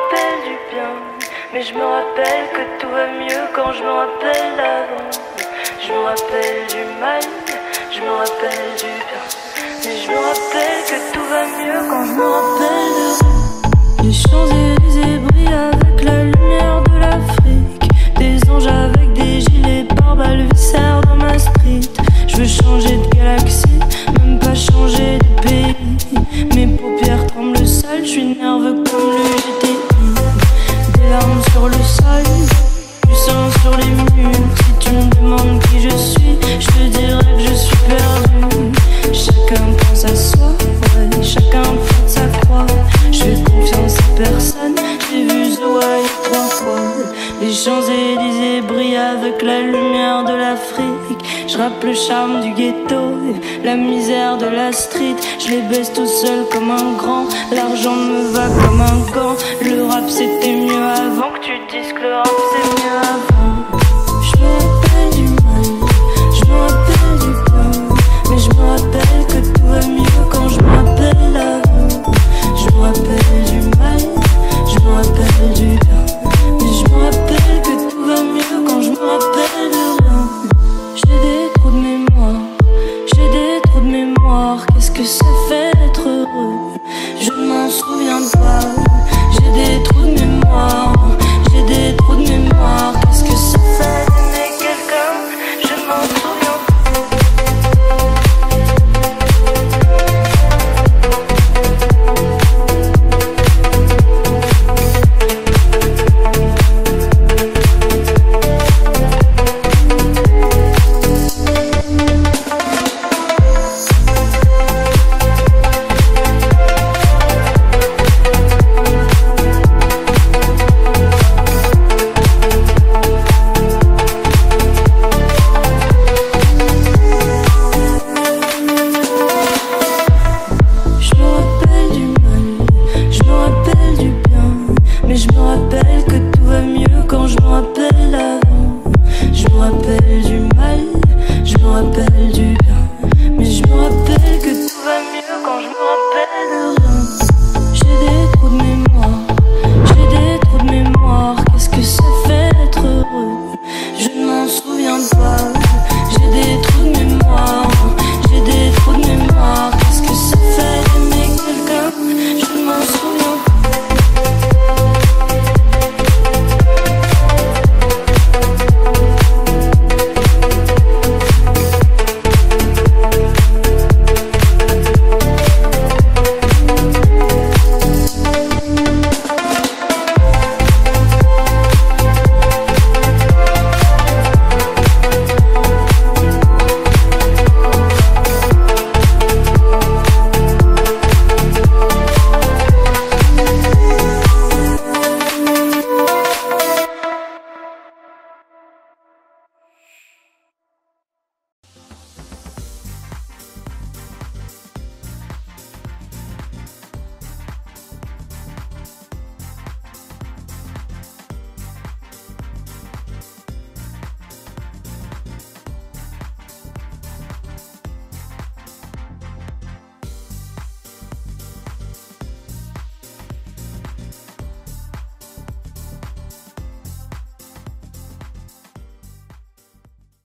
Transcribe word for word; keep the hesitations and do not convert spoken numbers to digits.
rappelle du bien, mais je me rappelle que tout va mieux quand je me rappelle d'avant. Je me rappelle du mal, je me rappelle du bien, mais je me rappelle que tout va mieux quand je me rappelle de. Les Champs-Élysées brillent avec la lumière de l'Afrique. Des anges avec des gilets pare-balles viscèrent dans ma street. Je veux changer de galaxie, même pas changer de pays. Mes paupières tremblent seules, je suis nerveux comme le G T I. Des larmes sur le sol, du sang sur les murs. Si tu me demandes qui je suis, je te dirai que je suis perdu. Chacun pense à soi, ouais, chacun porte sa croix. Je fais confiance à personne, j'ai vu The Wire trois fois. Les Champs-Élysées brillent avec la lumière de l'Afrique. Je rappe le charme du ghetto, la misère de la street. Je les baisse tout seul comme un grand, l'argent me va comme un gant. Le rap c'était mieux avant, que tu dises que le rap c'est mieux avant. Je me rappelle du mal, je me rappelle du bien, mais je me rappelle que tout va mieux quand je me rappelle d'avant. Je me rappelle du mal, je me rappelle du bien, mais je me rappelle que tout va mieux quand je me rappelle de rien. J'ai des trous de mémoire, j'ai des trous de mémoire. Qu'est-ce que ça fait d'être heureux? Je ne m'en souviens pas. J'ai des trous de mémoire.